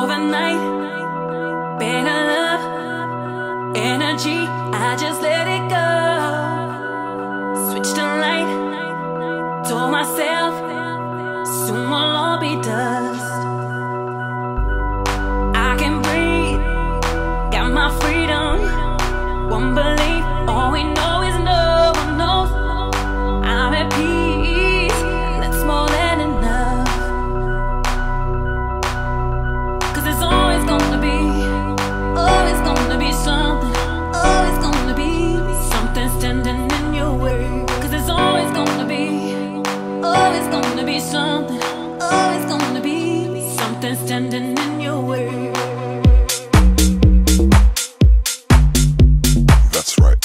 overnight. Better love, energy, I just let it go. Switched the light, told myself soon we'll all be dust. I can breathe, got my freedom. Won't believe, all we know is no one knows. I'm at peace, and that's more than enough. 'Cause there's always gonna be something, always gonna be something standing in your way. 'Cause there's always gonna be something, always gonna be something standing in your way. That's right.